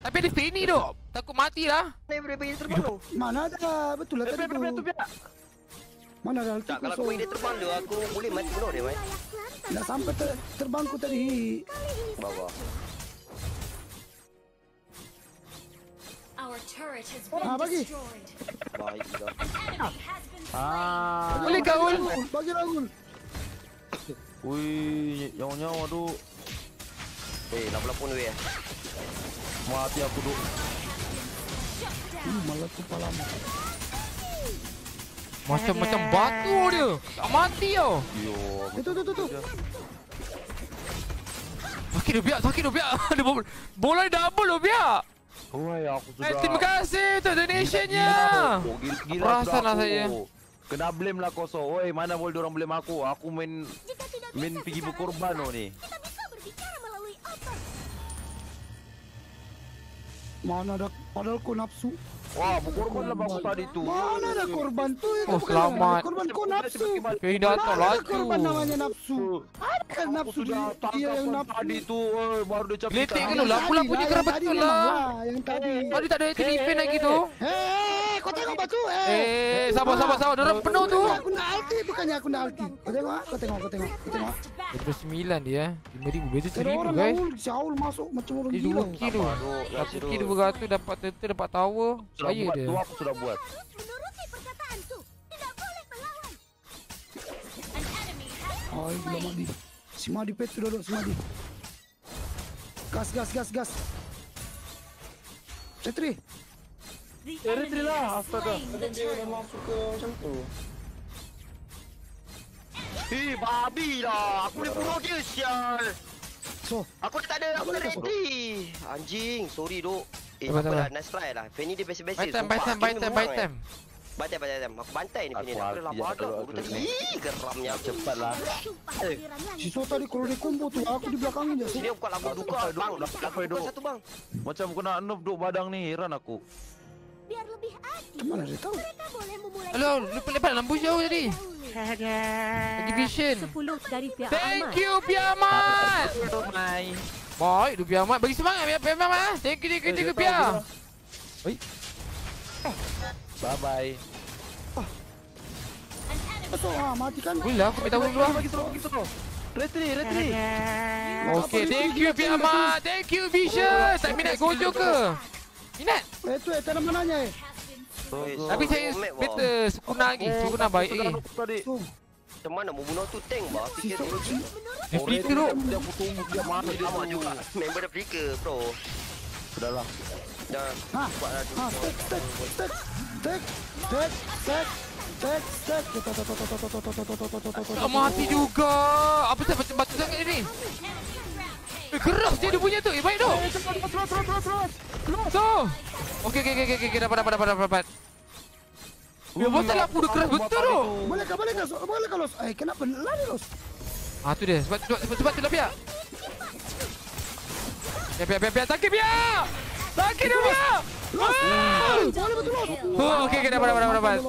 Tapi ada Fanny tu. Takut mati lah. Dia terbang tu. Mana ada? Betul lah tadi tu. Mana ada ulti Tak, kalau aku dia terbang tu, aku boleh mati penuh dia, Mai. Dah sampai terbangku tadi. Bawah. Bagi. Baik dah. Boleh kau? Bagi Rahul. Wih, nyawa-nyawa tu. 68 weh. Mati aku tu. Malah kepalamu. Macam batu dia. Tak mati tau. Yo. Itu. Sakit dia biar. Ada bola double dia biar. Oi, aku sudah. Terima kasih untuk donationnya. Gila Perasan lah saya. Kena blame lah kosong. Oi, mana boleh diorang blame aku? Aku main pergi berkorban ni. Mana ada padahal kau nafsu. Wah, berkorban lah aku tadi tu. Mana ada korban tu? Oh, selamat. Korban kau nafsu. Kau datang laju. Korban namanya nafsu. Ada Aku nafsu sudah dia yang tangkap nafsu. tadi tu. Oi, baru dia cakap. Geletek kan lah. Lampu-lampunya kena betul lah. Yang tadi. Tadi tak ada defend lagi tu. Kau tengok batu. Sabar. Dorang penuh tu. Aku nak ulti, bukannya aku nak ulti. Kau tengok. 29 dia. 5,000 beza Ada 1,000 orang guys. Shaul masuk macam orang Dia gila. 2 kilo. 1 kilo 200 dapat turtle dapat tower. Sudah Bahaya buat dia. tu, aku sudah buat. Oh, gila Madi. Si Madi pet sudah duduk, si Madi. Gas. Cetri. Retri lah, astaga. Dia masuk ke macam tu. Babi lah. Aku boleh bunuh dia, sial. So, Aku tak ada ready. Anjing, sorry duk. Sabar. Apalah, nice try lah. Fanny dia best-best. Buy time. Bantai. Aku bantai ni Fanny. Aku dah lama dah dulu tadi. Geramnya Cepatlah. si So tadi kalau dia combo tu, aku di belakangnya je. So. Dia buka lagu duka, bang. Lagu duka satu, bang. Macam kena nerf duk badang ni, heran aku. Biar lebih adil. Mana dia tahu? Mereka boleh memulai. Halo, lepas lampu jauh tadi. Lagi vision. 10 dari pihak Thank you Piamat. Baik tu Piamat. Bagi semangat Piamat. Thank you Piamat. Bye-bye. Betul matikan. Boleh lah aku minta dulu lah. Retri. Okay, thank you Piamat. Thank you Vision. Tak minat Gojo ke? Minat? Itu tanam mananya Tapi saya better Sukuna lagi. Sukuna baik lagi. So, Macam mana mau bunuh tu tank, bang? si Fikir So. Dia flicker tu. Dia putung dia mati dia sama juga. Member dia flicker, bro. Sudahlah. Dah. Stek. Tak mati juga. Apa sebab batu sangat ni? Keras dia punya tu. Baik tu. So. Okey. Dapat. Ya betul lah aku dah keras betul tu. Boleh kah los? Kenapa lari los? Tu dia. Sebab tu lah Pia. Pia. Sakit Pia. Sakit dia Pia. Boleh betul los. Okey, dapat.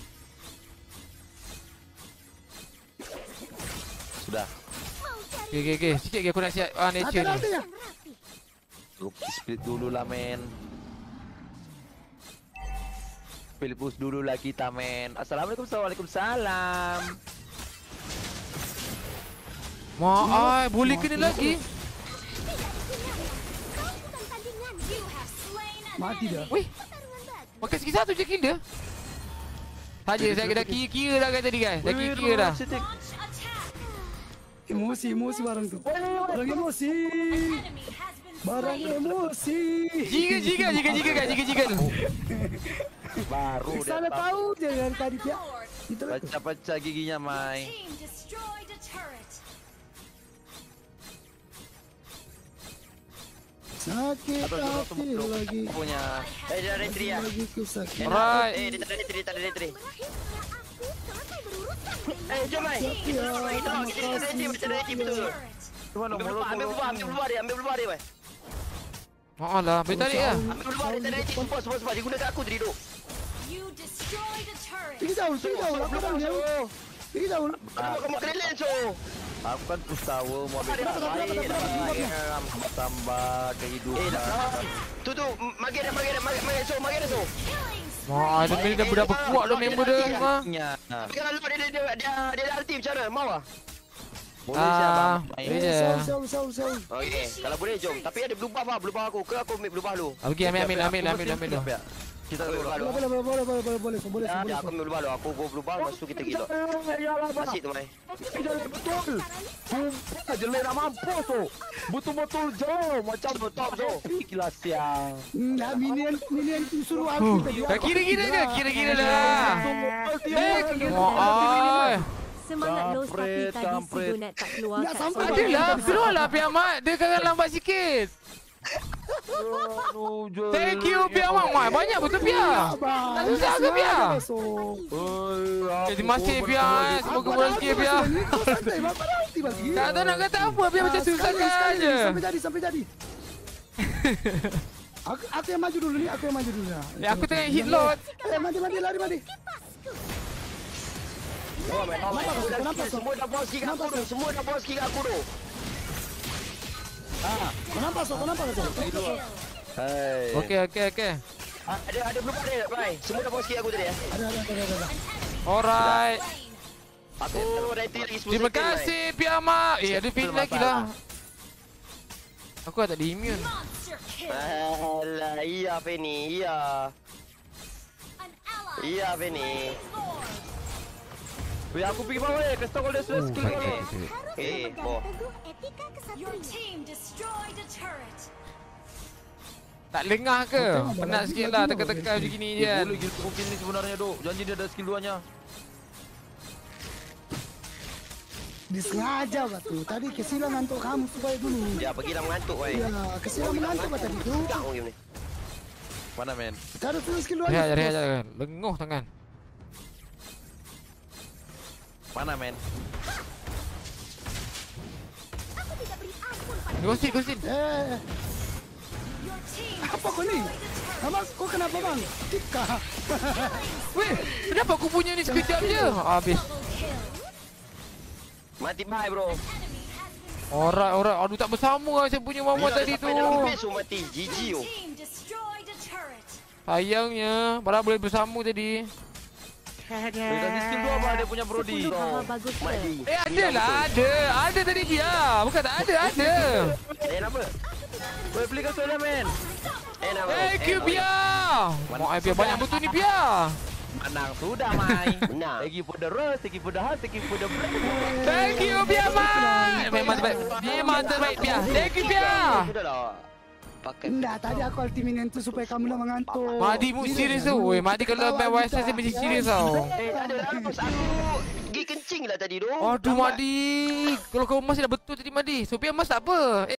Sudah. Okey. Sikit lagi aku nak siap nature ni. Artinya. Split dulu lah men. Split push dulu lah kita men. Assalamualaikum. Waalaikumsalam. Boleh kena lagi. Mati dah. Wih. Makan sikit satu je kill dia. Saja saya dah kira dah kan tadi guys. Dah kira dah. Emosi barang tu. Barang emosi. Jiga guys. Baru dia Sana tahu je dari tadi Pia. Itu lah. pecah-pecah giginya Mai. Sakit hati lagi. Punya. Dia ada retri lah. Lagi kesakitan. Alright. Dia tak ada retri. Jom Mai. Kita Kita ada retri betul. Ambil buah dia, Mai. Alah, boleh tarik lah. Ambil buah dia, tak ada retri. Sumpah. Dia guna kat aku tadi duk. Pergi jauh. Aku dah jauh. Pergi jauh. Kamu kena lens, so. Aku kan Pustawa mau ambil baik tambah kehidupan. Tu magi dah so. Wah, ada ni dah berapa kuat dah member dia. Tapi kalau dia dah ulti macam mana? Mau ah? Boleh siapa? Boleh. Okey, kalau boleh jom. Tapi ada blue buff aku. Ke aku ambil blue buff dulu. Okey, ambil. Kita dulu. Boleh. Aku ambil blue buff dulu. Aku go blue buff lepas tu kita pergi lot. Asyik tu mai. Betul. Sumpah jelek nak mampus tu. Betul-betul jauh macam top tu. Kelas siang. Nah, minion tu suruh aku tadi. Dah kira-kira ke? Kira-kira dah. Wah. Semangat Los tapi tadi si Donat tak keluar Nak kat sampai sekolah. Adalah, keluarlah Pian Mat. Dia kan lambat sikit. Thank you Pian Mat. Banyak betul Pian. Tak susah ke Pian? Terima kasih Pian. Semoga berrezeki Pian. Tak tahu nak kata apa Pian macam susahkan je. Sampai jadi. Aku yang maju dulu ni, Aku tengah hit lot. Mati, lari. Semua dah bos kick aku tu. Kau nampak so? Hai. Okey. Ada blue buff dia, bye. Semua dah bos kick aku tadi. Ada. Alright. Aku kalau dah lagi 10 Terima kasih Pian Mat. Ada fit lagi lah. Aku tak ada immune. Alah, iya Penny, iya. Iya Penny. Weh, aku pergi bawah ya. Kasih tahu kalau dia sudah skill kau. Boh. Your team destroyed a turret. Tak lengah ke? Penat sikit lah tekan-tekan macam gini je kan. Boleh gila mungkin ni sebenarnya duk. Janji dia ada skill 2-nya. Disengaja batu. Tadi kesilang ngantuk kamu supaya dulu. Ya, pergilah mengantuk weh. Ya, kesilang mengantuk apa tadi tu? Gang game ni. Mana men? Cara tu skill Rehat lagi. je. Lenguh tangan. Mana men? Gosin. Apa kau ni? Abang, kau kenapa bang? Tika. Weh, kenapa aku punya ni sekejap je? Habis. Mati bye bro. Alright. Aduh tak bersama lah saya punya mama tadi tu. Sampai dalam base tu mati. GG tu. Sayangnya, padahal boleh bersama tadi. Dia kasih skill 2 apa dia punya Brody. Hawa bagus ke? Ada lah, ada tadi dia. Bukan tak ada. Nama? Weh, beli kasut dia men. Nama? Thank you Pia. Mak Pia banyak betul ni Pia. Menang sudah mai. Menang. Thank you for the rose, thank you for the heart, thank you for the break. Thank you Pia Mat. Memang terbaik Pia. Thank you Pia. Sudahlah. Pakai. Enggak, tadi aku ultimate tu supaya kamu nak mengantuk. Madi mu serius tu. Weh, Madi kalau main YSS dia mesti serius tau. Ada lah bos. Aku pergi kencing lah tadi tu. Aduh Madi. Kalau kau masih dah betul tadi Madi. So Pia Mas tak apa.